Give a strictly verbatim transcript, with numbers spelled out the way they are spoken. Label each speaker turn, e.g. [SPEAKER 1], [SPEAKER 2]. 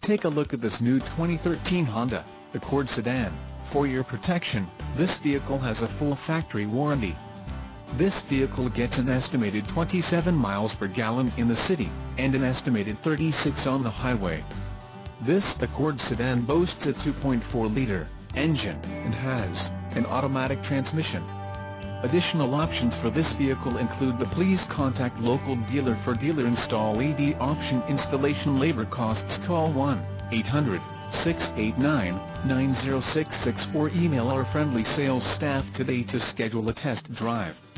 [SPEAKER 1] Take a look at this new twenty thirteen Honda Accord sedan. For your protection, this vehicle has a full factory warranty. This vehicle gets an estimated twenty-seven miles per gallon in the city, and an estimated thirty-six on the highway. This Accord sedan boasts a two point four liter engine, and has an automatic transmission. Additional options for this vehicle include the please contact local dealer for dealer install E D option installation labor costs. Call one eight hundred, six eight nine, nine zero six six or email our friendly sales staff today to schedule a test drive.